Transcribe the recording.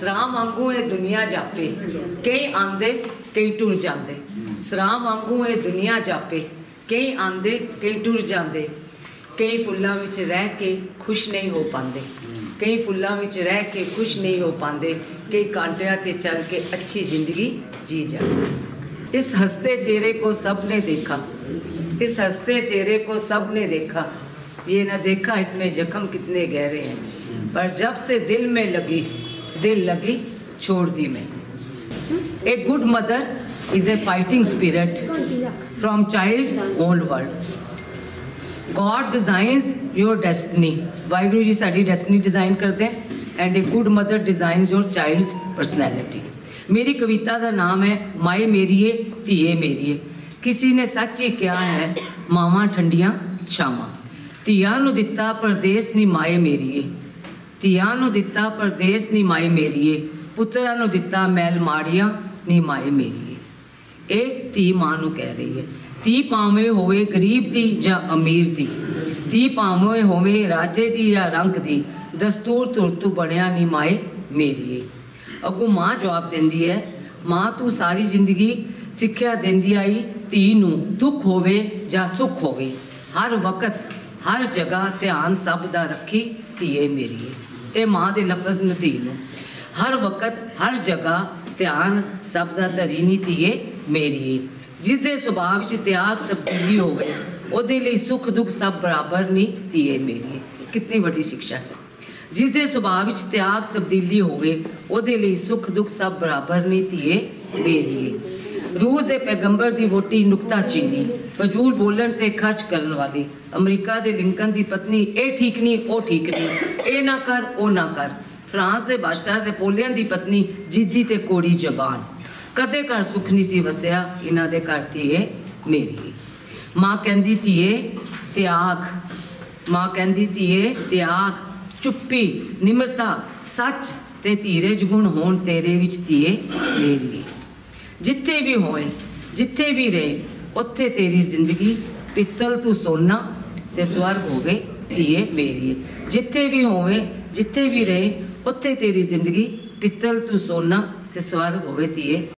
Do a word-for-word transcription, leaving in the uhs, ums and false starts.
सरां वांगू ये दुनिया जापे, कई आंदे कई टुर जांदे। सरां वांगू ये दुनिया जापे, कई आंदे कई टुर जांदे। कई फुल्लां विच रह के खुश नहीं हो पांदे, कई फुल्लां विच रह के खुश नहीं हो पांदे, कई कांटियां ते चल के अच्छी जिंदगी जी जाते। इस हंसते चेहरे को सब ने देखा, इस हंसते चेहरे को सब ने देखा, ये न देखा इसमें जख्म कितने गहरे हैं, पर जब से दिल में लगी दिल लगी छोड़ दी मैं। A good mother is a fighting spirit from child onwards. God designs your destiny, Waheguru ji साडी डेस्टिनी डिजाइन करते हैं, and a good mother designs your child's personality. मेरी कविता का नाम है माए मेरीए धीए मेरीए। किसी ने सच ही क्या है मावां ठंडियां छावां। ਧੀਆਂ ਨੂੰ ਦਿੱਤਾ ਪਰਦੇਸ ਨੀ ਮਾਏ ਮੇਰੀਏ, ਧੀਆਂ ਨੂੰ ਦਿੱਤਾ ਪਰਦੇਸ ਨੀ ਮਾਏ ਮੇਰੀਏ, ਪੁੱਤਰਾਂ ਨੂੰ ਦਿੱਤਾ ਮੈਲ ਮਾੜੀਆਂ ਨੀ ਮਾਏ ਮੇਰੀਏ। ਇਹ ਧੀ ਮਾਂ ਨੂੰ ਕਹਿ ਰਹੀ ਹੈ। ਧੀ ਭਾਵੇਂ ਹੋਵੇ ਗਰੀਬ ਦੀ ਜਾਂ ਅਮੀਰ ਦੀ, ਧੀ ਭਾਵੇਂ ਹੋਵੇ ਰਾਜੇ ਦੀ ਜਾਂ ਰੰਕ ਦੀ, ਦਸਤੂਰ ਤੁਰਤੂ ਬਣਿਆ ਨੀ ਮਾਏ ਮੇਰੀਏ। ਅੱਗੋਂ ਮਾਂ ਜਵਾਬ ਦਿੰਦੀ ਹੈ, ਮਾਂ ਤੂੰ ਸਾਰੀ ਜ਼ਿੰਦਗੀ ਸਿੱਖਿਆ ਦਿੰਦੀ ਆਈ ਧੀ ਨੂੰ, ਦੁੱਖ ਹੋਵੇ ਜਾਂ ਸੁੱਖ ਹੋਵੇ, ਹਰ ਵਕਤ हर जगह ध्यान सब दा रखी धीए मेरीए। ये माँ के लफज ने धी नूं हर वक्त हर जगह ध्यान सब दा धरी नी धीए मेरीए। जिसके सुभाव विच त्याग तब्दीली होवे उहदे लई सुख दुख सब बराबर नी धीए मेरीए। कितनी वड्डी शिक्षा है। जिसके सुभाव विच त्याग तब्दीली होवे उहदे लई सुख दुख सब बराबर नी धीए मेरीए। रूस के पैगंबर की वोटी नुकता चीनी, फजूल बोलन ते खर्च करने वाली, अमरीका के लिंकन की पत्नी ए ठीक नहीं ओ ठीक नहीं, ए ना कर ओ ना कर, फ्रांस के बादशाह नेपोलियन की पत्नी जिद्दी ते कोड़ी जबान, कदे घर सुख नहीं सी वसिया इन्हां दे घर धीए मेरी। माँ कहंदी धीए त्याग, माँ कहंदी धीए त्याग, चुप्पी, निमरता, सच ते धीरज गुण होण तेरे विच धीए मेरी। जिथे भी होए जिथे भी रहे उत्थे तेरी जिंदगी पित्तल तू सोना ते स्वर्ग होवे धीए मेरी। जिथे भी होए जिथे भी रहे उत्थे तेरी जिंदगी पित्तल तू सोना ते स्वर्ग होवे धीए।